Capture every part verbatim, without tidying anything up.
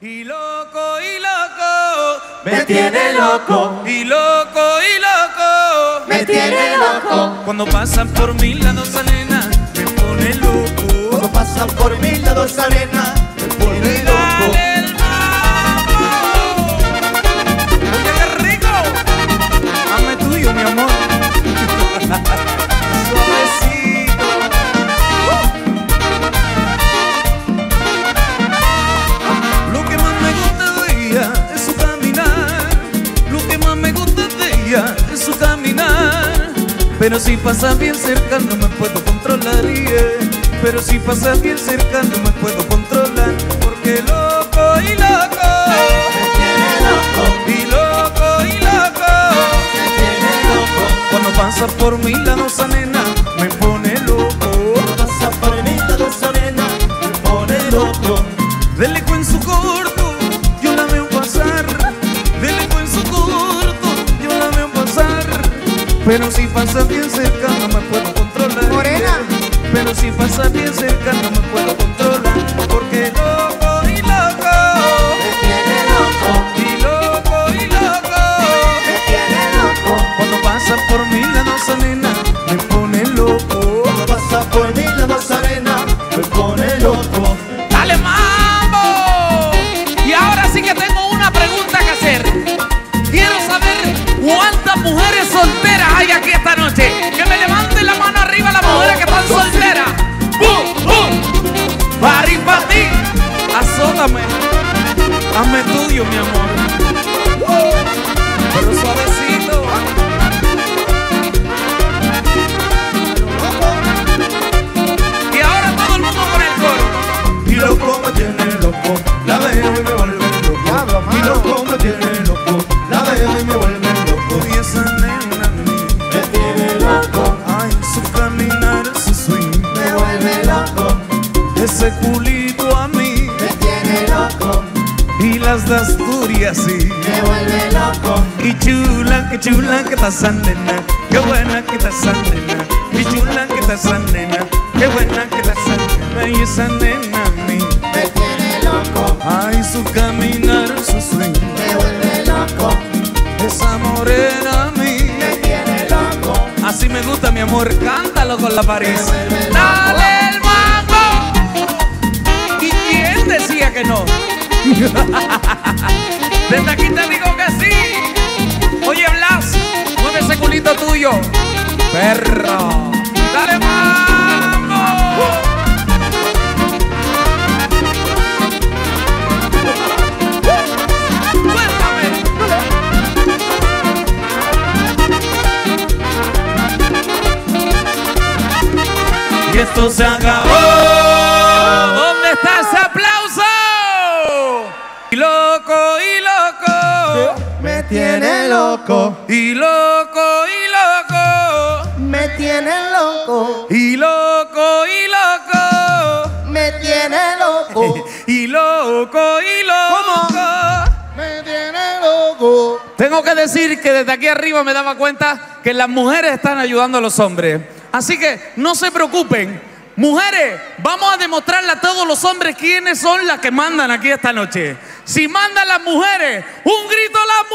Y loco, y loco, me tiene loco. Y loco, y loco, me tiene loco. Cuando pasan por mi lado esa nena, me pone loco. Cuando pasan por mi lado esa nena, me pone loco. Dale el mambo. Oye, qué rico. Dame tuyo, mi amor. Suavecito. uh. Lo que más me gusta de ella es su caminar. Lo que más me gusta de ella es su caminar. Pero si pasa bien cerca no me puedo controlar, yeah. Pero si pasa bien cerca no me puedo controlar. Porque loco y loco me tiene loco. Y loco y loco me tiene loco. Cuando pasa por mi lado esa nena me pone loco. Cuando pasa por mi lado esa nena me pone loco. De lejos en su corto yo la veo pasar. De lejos en su corto yo la veo pasar. Pero si pasa bien cerca no me puedo controlar. Morena. Pero si pasa bien cerca no me puedo controlar. Porque loco y loco me tiene loco. Y loco y loco me tiene loco. Cuando pasa por mi lado esa nena me pone loco. Cuando pasa por mi lado esa nena me pone loco. ¡Dale mambo! Y ahora sí que tengo una pregunta que hacer. Quiero saber cuántas mujeres solteras hay aquí esta noche. Que me levanten la mano arriba las mujeres que están solteras. ¡Bum, bum! Para ir para ti. Azótame. Hazme tuyo, mi amor. ¡Uh! Pero suavecito. Y ahora todo el mundo con el coro. Y loco me tiene loco, la veo y me vuelve loco. Y loco me tiene loco, la veo y me vuelve loco. Y esa nena a mí me tiene loco, ay, su caminar, su swing, me vuelve loco. ese culito a mí Me tiene loco, y las de Asturias sí. me vuelve loco. Y chula, que chula que está esa nena, qué buena que está esa nena. Y chula que está esa nena, qué buena que está esa nena. Y esa nena a mí Me tiene loco, ay, su caminar, su swing, me vuelve loco. esa morena a mí Me tiene loco, así me gusta, mi amor, cántalo con la París. Me vuelve loco. ¡Dale el mambo! ¿Y quién decía que no? Desde aquí te digo que sí. Oye, Blas, mueve ese culito tuyo, perro. ¡Dale mambo! ¡Suéltame! Y esto se acabó. ¿Dónde está ese aplauso? Y loco, y loco, me tiene loco, y loco, y loco, me tiene loco, y loco, y loco, me tiene loco. y loco, y loco. Me tiene loco. Tengo que decir que desde aquí arriba me daba cuenta que las mujeres están ayudando a los hombres. Así que no se preocupen. Mujeres, vamos a demostrarle a todos los hombres quiénes son las que mandan aquí esta noche. Si mandan las mujeres, un grito a las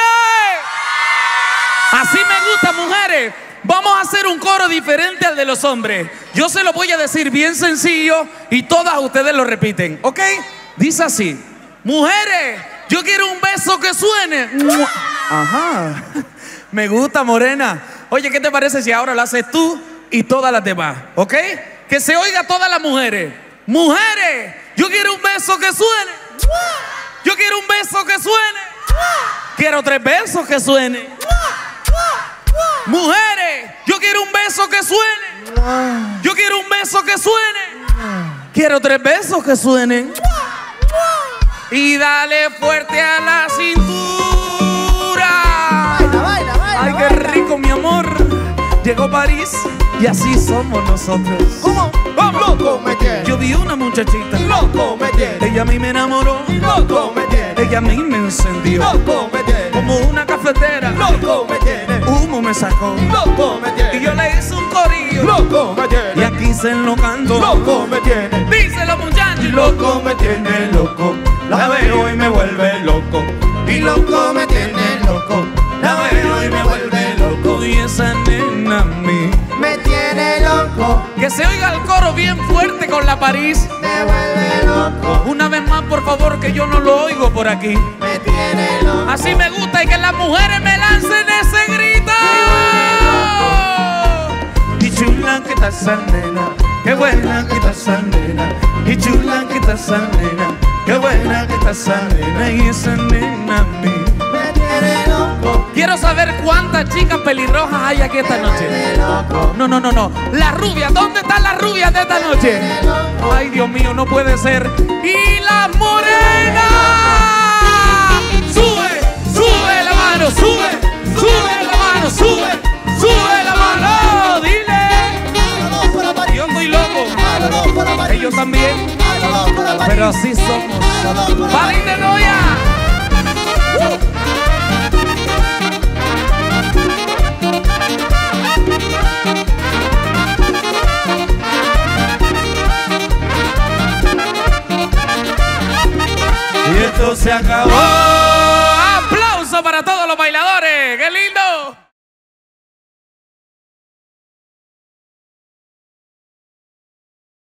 mujeres. Así me gusta, mujeres. Vamos a hacer un coro diferente al de los hombres. Yo se lo voy a decir bien sencillo y todas ustedes lo repiten, ¿ok? Dice así: mujeres, yo quiero un beso que suene. Ajá. Me gusta, morena. Oye, ¿qué te parece si ahora lo haces tú y todas las demás? ¿Ok? Que se oiga todas las mujeres. Mujeres, yo quiero un beso que suene. Yo quiero un beso que suene. Quiero tres besos que suenen. Mujeres, yo quiero un beso que suene. Yo quiero un beso que suene. Quiero tres besos que suenen. Y dale fuerte a la cintura. Baila, baila, baila. Ay, qué rico, mi amor. Llegó París y así somos nosotros. ¿Cómo? ¡Vamos! Loco me tiene. Yo vi una muchachita. Loco me tiene. Ella a mí me enamoró. Loco me tiene. Ella a mí me encendió. Loco me tiene. Como una cafetera. Loco me tiene. Humo me sacó. Loco me tiene. Y yo le hice un corillo. Loco me tiene. Y aquí se enlocando. Loco me tiene. Díselo, muchachos. Loco me tiene loco. La veo vuelve loco. Y loco me tiene loco. La veo y me vuelve loco. Y esa nena a mí me tiene loco. que se oiga el coro bien fuerte con la París. Me vuelve loco. Una vez más, por favor, que yo no lo oigo por aquí. Me tiene loco. Así me gusta y que las mujeres me lancen ese grito. Y chula que está esa nena, qué buena que está esa nena. Y chula que está esa nena, qué buena que está esa nena. Y esa nena a mí Me tiene loco. quiero saber cuántas chicas pelirrojas hay aquí esta noche. Loco. No, no, no, no. Las rubias, ¿dónde están las rubias de esta noche? Ay, Dios mío, no puede ser. Y las morenas. Sube, sube la mano, sube, sube la mano, sube, sube la mano. Dile. Yo estoy loco. Ellos también. Pero así somos. ¡Parín de novia! Y esto se acabó. ¡Aplauso para todos los bailadores! ¡Qué lindo!